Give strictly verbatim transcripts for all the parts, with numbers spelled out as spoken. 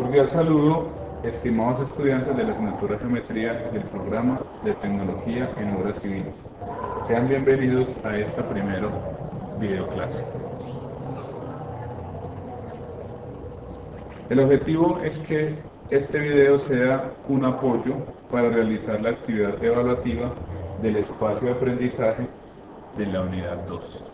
Cordial saludo, estimados estudiantes de la asignatura Geometría del programa de Tecnología en Obras Civiles. Sean bienvenidos a esta primera videoclase. El objetivo es que este video sea un apoyo para realizar la actividad evaluativa del espacio de aprendizaje de la unidad dos.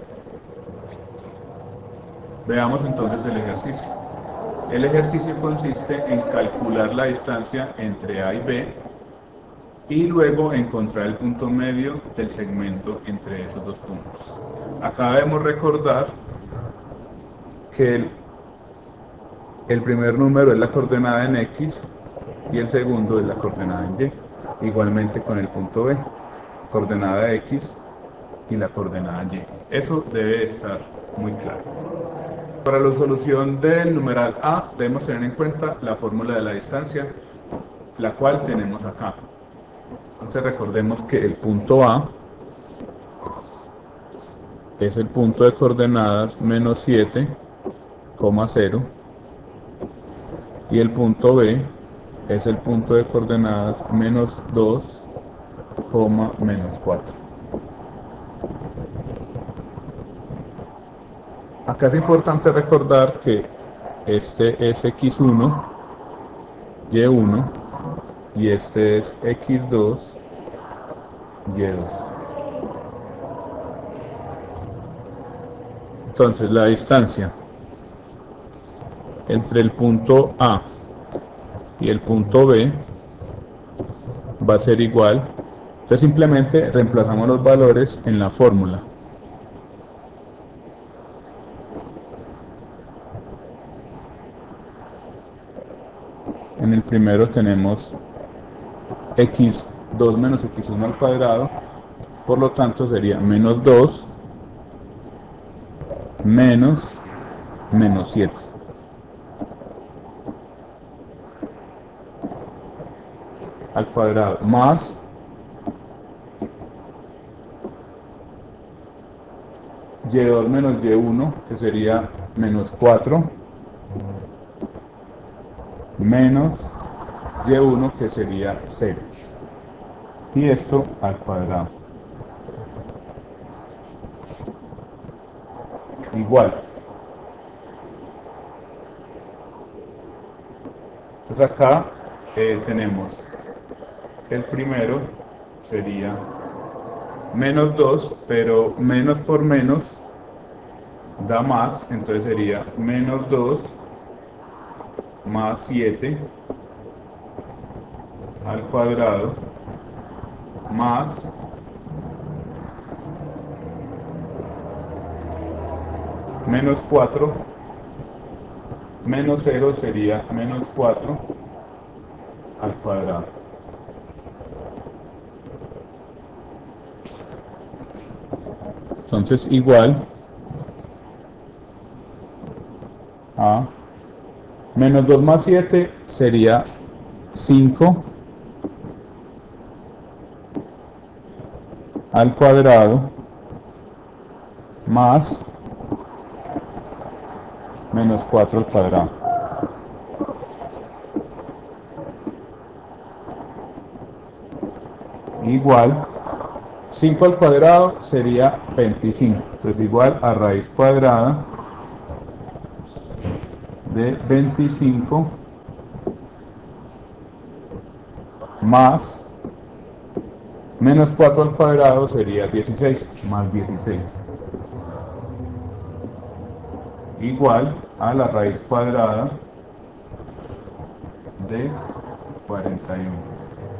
Veamos entonces el ejercicio. El ejercicio consiste en calcular la distancia entre A y B y luego encontrar el punto medio del segmento entre esos dos puntos. Acá debemos recordar que el, el primer número es la coordenada en X y el segundo es la coordenada en Y. Igualmente con el punto B, coordenada X y la coordenada Y. Eso debe estar muy claro. Para la solución del numeral A debemos tener en cuenta la fórmula de la distancia, la cual tenemos acá. Entonces recordemos que el punto A es el punto de coordenadas menos siete, cero y el punto B es el punto de coordenadas menos dos, menos cuatro. Acá es importante recordar que este es equis uno, y uno y este es equis dos, y dos. Entonces la distancia entre el punto A y el punto B va a ser igual. Entonces simplemente reemplazamos los valores en la fórmula. En el primero tenemos equis dos menos equis uno al cuadrado, por lo tanto sería menos dos menos menos siete. Al cuadrado más y dos menos y uno, que sería menos cuatro, menos y uno, que sería cero. Y esto al cuadrado. Igual. Entonces acá eh, tenemos el primero sería menos dos, pero menos por menos da más, entonces sería menos dos más siete al cuadrado más menos cuatro menos cero sería menos cuatro al cuadrado. Entonces igual a menos dos más siete sería cinco al cuadrado más menos cuatro al cuadrado. Igual cinco al cuadrado sería veinticinco. Entonces igual a raíz cuadrada de veinticinco más menos cuatro al cuadrado sería dieciséis, más dieciséis. Igual a la raíz cuadrada de cuarenta y uno.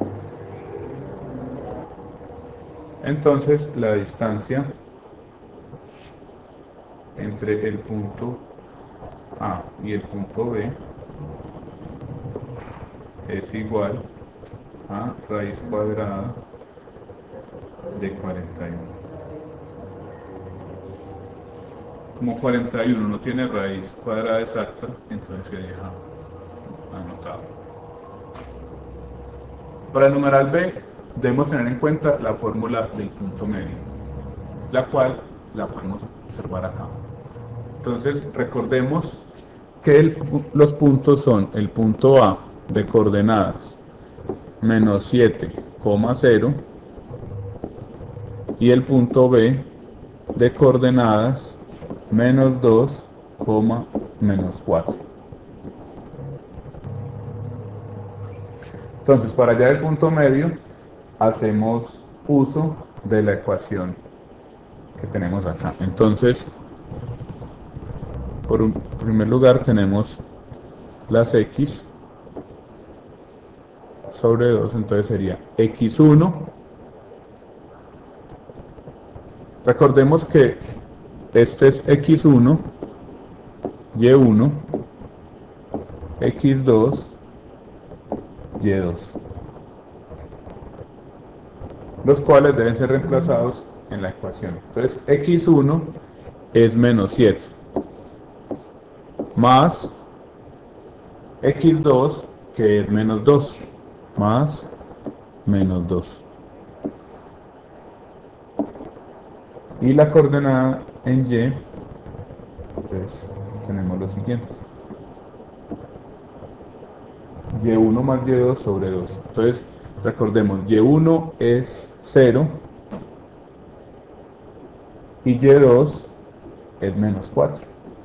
Entonces la distancia entre el punto A y el punto B es igual a raíz cuadrada de cuarenta y uno. Como cuarenta y uno no tiene raíz cuadrada exacta, entonces se deja anotado. Para el numeral B debemos tener en cuenta la fórmula del punto medio, la cual la podemos observar acá. Entonces recordemos que el, los puntos son el punto A de coordenadas menos siete coma cero y el punto B de coordenadas menos dos, menos cuatro. Entonces, para hallar el punto medio, hacemos uso de la ecuación que tenemos acá. Entonces, por un primer lugar tenemos las x sobre dos, entonces sería equis uno. Recordemos que este es equis uno, y uno, equis dos, y dos, los cuales deben ser reemplazados en la ecuación. Entonces equis uno es menos siete, más equis dos, que es menos dos, más menos dos. Y la coordenada en y, entonces tenemos lo siguiente: y uno más y dos sobre dos. Entonces recordemos, y uno es cero y y dos es menos cuatro.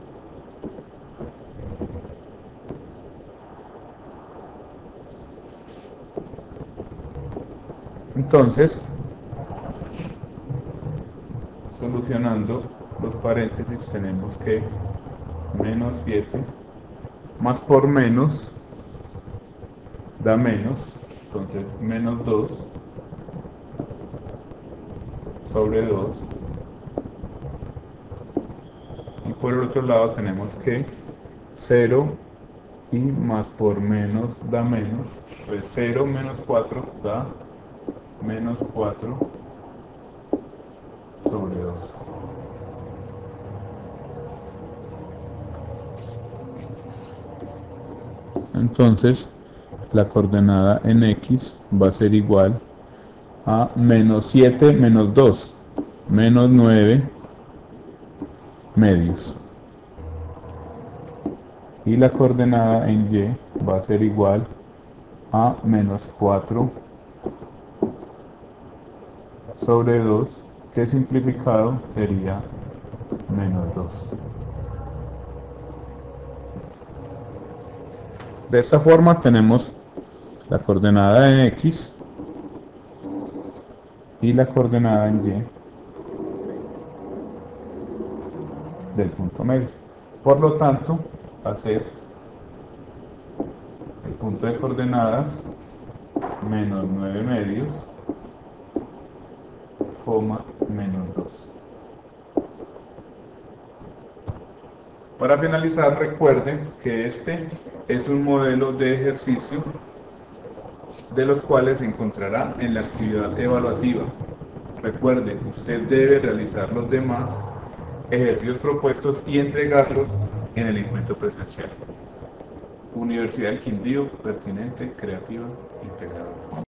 Entonces, solucionando los paréntesis, tenemos que menos siete más por menos da menos, entonces menos dos sobre dos, y por el otro lado tenemos que cero y más por menos da menos, pues cero menos cuatro da menos cuatro sobre dos. Entonces la coordenada en x va a ser igual a menos siete menos dos, menos nueve medios. Y la coordenada en y va a ser igual a menos cuatro sobre dos, que simplificado sería menos dos. De esta forma tenemos la coordenada en x y la coordenada en y del punto medio. Por lo tanto, va a ser el punto de coordenadas menos nueve medios, coma, menos dos. Para finalizar, recuerden que este es un modelo de ejercicio de los cuales se encontrará en la actividad evaluativa. Recuerde, usted debe realizar los demás ejercicios propuestos y entregarlos en el encuentro presencial. Universidad del Quindío, pertinente, creativa, integradora.